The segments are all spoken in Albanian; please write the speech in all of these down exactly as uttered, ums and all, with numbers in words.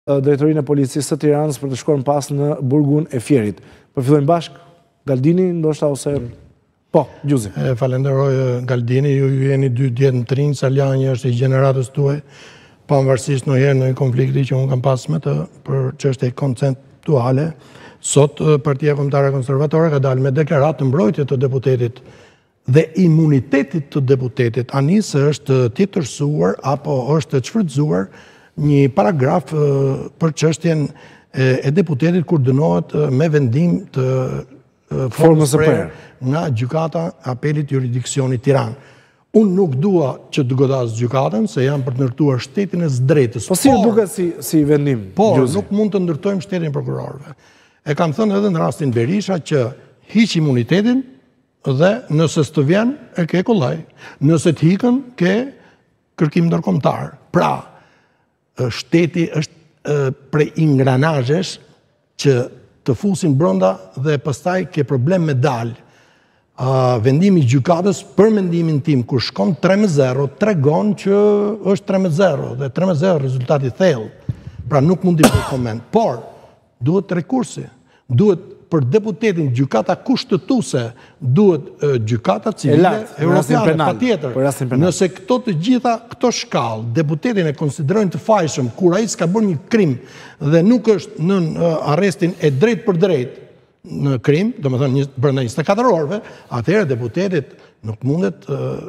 drejtorinë e policisë të Tiranës për të shkuar pas në burgun e Fierit. Po fillojmë bashk, Galdini, ndoshta ose... Po, Gjuzi. Falenderoj, Galdini, ju jeni dy djetë në trinë, Saljani është i gjeneratës tuaj, pavarësisht ndonjëherë në konflikti që unë kam pas me të për çështje konceptuale. Sot Partia Kombëtare Konservatore ka dalë me deklaratë mbrojtje të deputetit dhe imunitetit të deputetit, ani se është titërsuar apo është çfarëzuar një paragraf për çështjen e deputetit kur dënohet me vendim të formës së prerë nga gjykata apelit jurisdiksionit Tiranë. Unë nuk dua që të godas gjykatën, se jam për të ndërtuar shtetin e së drejtës. Po si duket si si vendim? Por nuk mund të ndërtojmë shtetin e prokurorëve. E kam thënë edhe në rastin Berisha që hiq imunitetin dhe nëse s'të vjen e ke kollaj. Nëse të hikën ke kërkim ndërkombëtar. Pra, shteti është prej ingranazhesh që të fusin brenda dhe pastaj ke problem me dalë. Vendimi i gjykatës për mendimin tim kur shkon tre me zero tregon që është tre me zero dhe tre me zero rezultati thellë. Pra nuk mundi të koment. Por duhet rekursi. Duhet për deputetin gjykata kushtetuese, duhet gjykata civile europiane patjetër. Nëse këto të gjitha këto shkallë deputetin e konsiderojnë të fajshëm kur ai s'ka bërë një krim dhe nuk është në arrestin e drejt për drejt në krim, domethënë brenda njëzet e katër orëve, atëherë deputetit nuk mundet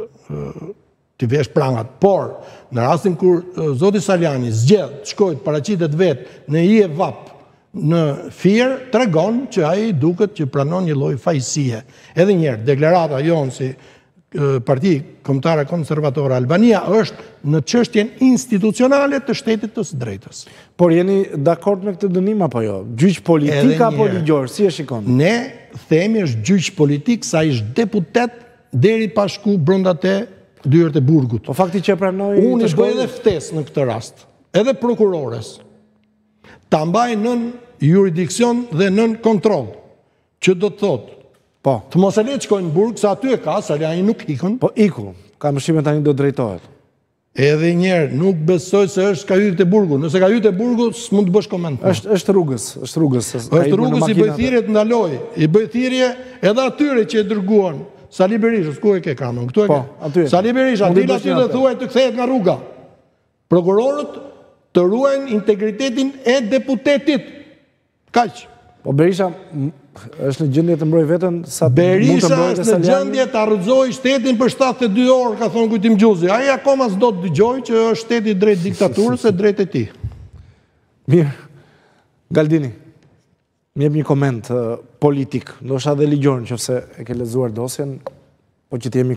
t'i vesh prangat. Por në rastin kur zoti Saljani zgjedh, shkojt, paraqitet vetë në i e vap në Fier, tregon që ai duket që pranon një lloj fajësie. Edhe një herë, deklarata jonë si Parti Kombëtare Konservatore Albania është në çështjen institucionale të shtetit të së drejtës. Por jeni dakord me këtë dënim apo jo? Gjyq politik apo ligjor? Si e shikon? Ne themi është gjyq politik sa ishte deputet deri pa shku brenda te dyert e burgut. Po fakti që pranoi unë i bëj edhe ftesë në këtë rast, edhe prokurores, ta mbaj nën jurisdiksion dhe nën kontroll, që do të thotë po, të mos e le të shkojnë në burg, sa aty e ka, Saljani nuk ikën. Po iku, ka mëshime tani do drejtohet. Edhe njerë, nuk besoj se është ka hyrë te burgu. Nëse ka hyrë te burgu, s'mund të bësh koment. Është është rrugës, është rrugës. Është rrugës i bëj thirrje të ndaloj. I bëj thirrje edhe atyre që e dërguan. Sali Berishës, ku e ke kamerën? Këtu e ke. Po, aty. Sali Berisha, dil aty dhe thuaj të kthehet nga rruga. Prokurorët të ruajnë integritetin e deputetit. Kaq. Po Berisha është në gjendje të mbrojë veten sa Berisha është në gjendje të arrëzojë shtetin për shtatëdhjetë e dy orë, ka thonë Kujtim Gjuzi. Ai akoma s'do të dëgjojë që është shteti drejt diktaturës e drejt e tij. Mirë. Galdini, më jep një koment politik, ndoshta edhe ligjor nëse e ke lexuar dosjen, po që të jemi